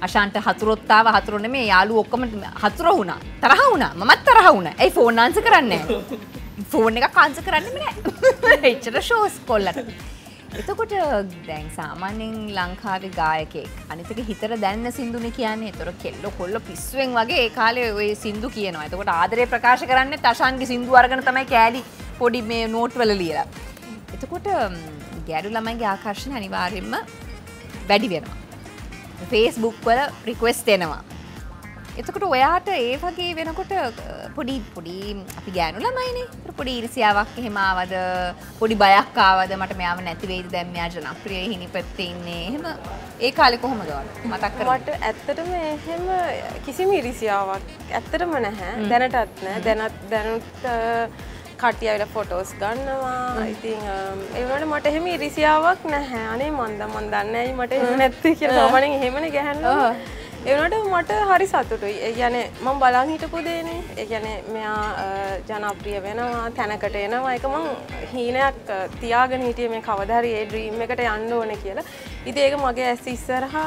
අශාන්ට හතුරොත් ආව හතුරු නෙමෙයි යාළුවෝ ඔක්කොම හතුරු වුණා. තරහ වුණා. මමත් තරහ වුණා. ඇයි ෆෝන් ආන්සර් කරන්නේ නැහැ? ෆෝන් එකක් ආන්සර් කරන්නෙම නැහැ. එච්චර ෂෝස් කොල්ලට. එතකොට දැන් සාමාන්‍යයෙන් ලංකාවේ ගායකයෙක් අනිත් එක හිතට දැනෙන සින්දුනේ කියන්නේ. ඒතර කෙල්ල කොල්ල පිස්සුවෙන් වගේ ඒ කාලේ ওই සින්දු කියනවා. එතකොට ආදරේ ප්‍රකාශ කරන්නේ තෂාන්ගේ සින්දු අරගෙන තමයි කෑලි පොඩි මේ නෝට් වල ලියලා. එතකොට ගැඩු ළමයිගේ ආකර්ෂණ අනිවාර්යයෙන්ම වැඩි වෙනවා. Facebook වල රික්වෙස්ට් එනවා. එතකොට ඔයාට ඒ වගේ වෙනකොට පොඩි අපි ගෑනු ළමයිනේ. පොඩි ඊර්ෂ්‍යාවක් එහෙම ආවද? පොඩි බයක් ආවද? මට මෙයාව නැති වෙයිද? දැන් මෙයා ජනප්‍රිය හිණිපැත්තේ ඉන්නේ. එහෙම ඒ කාලේ කොහොමද ඔයාලා මතක් කරගන්නේ? මට ඇත්තටම එහෙම කිසිම ඊර්ෂ්‍යාවක් ඇත්තටම නැහැ. දැනටත් නැහැ. දැනුත් කට්ටිය ඇවිල්ලා ෆොටෝස් ගන්නවා. ඉතින් ඒ වුණාට මට එහෙම ඉරිසියාවක් නැහැ. අනේ මන් දන්නේ ඇයි මට එහෙම නැත්තේ කියලා. සාමාන්‍යයෙන් එහෙමනේ ගහනවා. ඒ වුණාට මට හරි සතුටුයි. ඒ කියන්නේ මම බලන් හිටපු දේනේ. ඒ කියන්නේ මෙයා ජනප්‍රිය වෙනවා, තැනකට එනවා. ඒක මං හීනයක් තියාගෙන හිටියේ මේ කවදා හරි ඒ ඩ්‍රීම් එකට යන්න ඕනේ කියලා. ඉතින් ඒක මගේ ඇස් ඉස්සරහා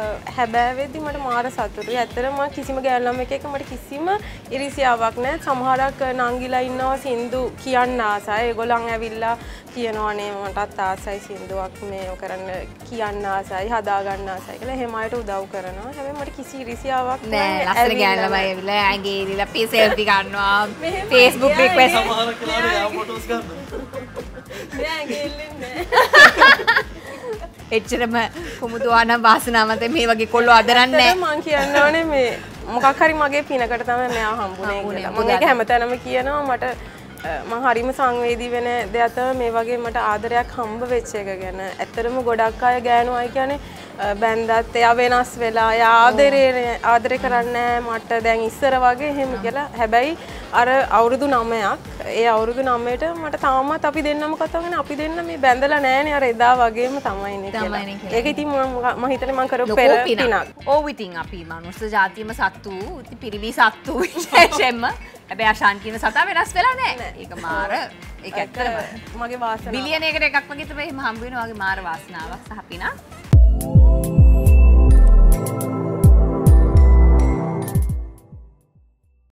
හැබෑ වෙද්දි මට මාර සතුටුයි. ඇත්තටම මම කිසිම ගෑනු ළමයෙක් එක්ක මට කිසිම ඉරිසියාවක් නැහැ. සමහරක් නංගිලා ඉන්නවා සින්දු කියන්න ආසයි. ඒගොල්ලන් ඇවිල්ලා කියනවානේ මටත් ආසයි සින්දුවක් මේ කරන්න කියන්න ආසයි, හදා ගන්න ආසයි කියලා. එහෙම අයට උදව් කරනවා. හැබැයි මට කිසි ඉරිසියාවක් නෑ. ලස්සන ගෑනු ළමයි ඇවිල්ලා ඇඟේ ඉරිලා සෙල්ෆි ගන්නවා. Facebook රික්වෙස්ට් සමහර කෙනාට යා ෆොටෝස් ගන්නවා. නෑ ඇඟේ ඉල්ලන්නේ නෑ. එච්චරම කුමුදුවාන වාසනාවන්ත මේ වගේ කොල්ලෝ අදරන්නේ නැහැ. මං කියන්නවනේ මේ මොකක් හරි මගේ පිනකට තමයි මෙයා හම්බුනේ කියලා. මම ඒක හැමතැනම කියනවා මට මං හරිම සංවේදී වෙන දෙයක් තමයි මේ වගේ මට ආදරයක් හම්බ වෙච්ච එක ගැන. ඇත්තටම ගොඩක් අය ගෑනු අය කියන්නේ බැන්දත් එයා වෙනස් වෙලා එයා ආදරේ කරන්නේ මට දැන් ඉස්සර වගේ එහෙම කියලා. හැබැයි අර අවුරුදු 9ක් ඒ අවුරුදු 9ට මට තාමත් අපි දෙන්නම කතා කරන අපි දෙන්න මේ බැඳලා නැහනේ අර එදා වගේම තමයිනේ කියලා. ඒක ඉතින් මම හිතන්නේ මම කරපු පෙර පිනක්. ඔව් ඉතින් අපි මනුස්ස ජාතියම සත්තු ඉතින් පිරිමි සත්තු විශේෂයෙන්ම හැබැයි අශාන් කියන සතා වෙනස් වෙලා නැහැ. ඒක මාර ඒක ඇත්තටම මගේ වාසනාව. බිලියනයකට එකක් වගේ තමයි එහෙම හම්බ වෙනවා වගේ මාර වාසනාවක් සහ පිනක්.